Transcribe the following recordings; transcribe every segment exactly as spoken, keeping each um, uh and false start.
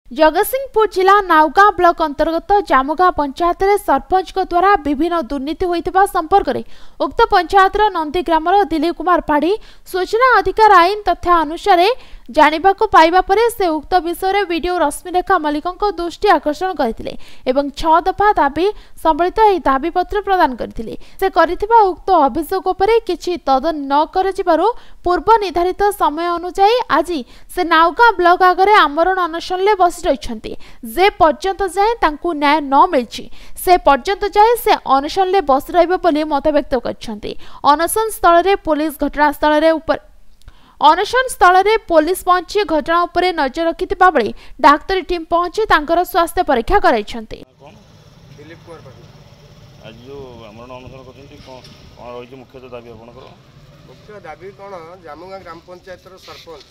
जगतसिंहपुर जिला नाउगां ब्लॉक अंतर्गत जामुगां पंचायत रे सरपंच द्वारा विभिन्न दुर्नीति होइतिबा संपर्क रे उक्त पंचायत नंदीग्रामर दिलीप कुमार पाढ़ी सूचना अधिकार आईन तथ्य अनुसार जानिबाकु पाइबा परे से उक्त विषय वीडियो रश्मिरेखा मल्लिकों दृष्टि आकर्षण करथिले एवं छह दफा दाबी संबलित एही दाबी पत्र प्रदान करथिले। से करिथिबा उक्त अभियोग उपरे किछि तदन न करजिबारु पूर्व निर्धारित समय अनुसार आज से नाउगां ब्लॉक आगरे आमरण अनशन बसी रहिछन्ति। जे पर्यंत जाए तांकु न्याय न मिलछि से पर्यंत जाए से अनशन बसी रहिबे बोली मत व्यक्त करछन्ति। अनशन स्थल रे पुलिस घटनास्थल रे उपर अनशन स्थल रे पुलिस पहुंची घटना उपरे नजर रखिथिबा बेले डाक्तरी टीम पहुंची तांकर स्वास्थ्य परीक्षा कराइछन्ति। दिलीप कुमार पाढ़ी आज जो आमरण अनशन करछन्ति कोन कोन रहिछ मुख्य दाबी आपनकर मुख्य दाबी कोन जामुगां ग्राम पंचायत रो सरपंच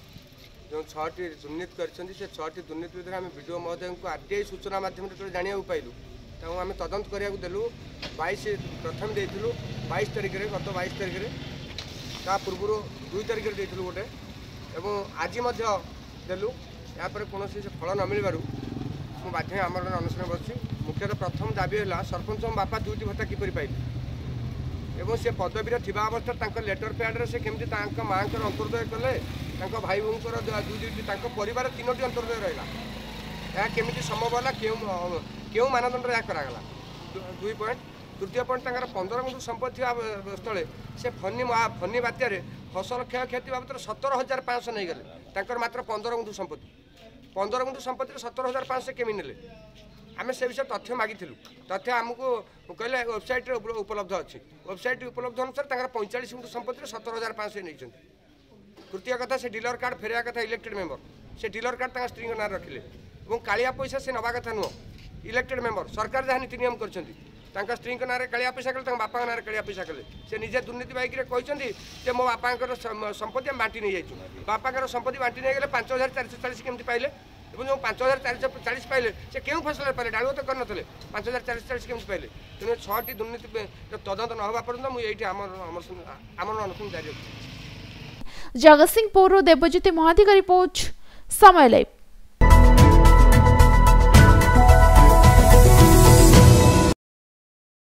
जो छटी दुर्नीति करछन्ति से छटी दुर्नीति विधर आम वीडियो महोदय को आरटीआई सूचना माध्यम रे जानिया पाइलु ताऊ आम तदंत करिया देलु बाईस प्रथम देइथिलु बाईस तारिख रे गत बाईस तारिख रे ता पूर्व दुई तारिख रे देइथिलु गोटे एवं आज मध्य देलु या पर कोनोसी से फल न मिलबारु मु बाध्य आमरण अनशन बसछि। मुख्यतः प्रथम दाबी है सरपंच बापा दुईटी भत्ता किपरि पाइले एवं से पदवी थिबा अवस्था तांको लेटर पैड रे से केमति तांको मांकर अंतर्दय कले तांको भाई भूंकर दुई दुईटी तांको परिवार तीनोटी अंतर्दय रहिला या केमति संभव होला केउ केउ मानदंड रे या करागला दुई पॉइंट तृतीय पॉइंट तांकर पंद्रह गुंठ संपत्ति स्थले से फनी फनी बात्या रे फसल क्षय क्षति बाबद सत्तर हजार पाँच सौ नहीं गले तांकर मात्र पंद्रह गुंठ संपत्ति पंद्रह गुंठ संपत्ति सत्तर हजार पाँच सौ केमी नेले आम से विषय तथ्य मागिलु तथ्य आमको कहले वेबसाइट उपलब्ध अच्छी वेबसाइट उपलब्ध अनुसार पैंचाश गुंठ संपत्ति सत्तर हजार पाँच सौ नहीं। तृतीय कथा से डीलर कार्ड फेरिया कथा इलेक्टेड मेंबर से डीलर कार्ड स्त्री ना रखिले और कालिया पैसा से नवा कथा नुह इलेक्टेड मेंबर सरकार जहाँ नीति नियम कर स्त्री ना कालिया पैसा कले बापा ना कालिया पैसा कले से निजे दुर्नीति बाइक कहते मो बापा संपत्ति बांटी नहीं जाइए बापा संपत्ति बांटी नहीं गले पांच हजार चार सौ चालीस केमती पाइले जो पांच हजार चार सौ चालीस पाइले से क्यों फसल पाइले डालुआ तो करनथले पांच हजार चालीस चालीस केमती पाइले तेणु छटी दुर्नीति तदंत न होगा पर्यंत मुझे आमरण अनशन जारी रखी। जगतसिंहपुर देवज्योति महादी का रिपोर्ट समय लाइव।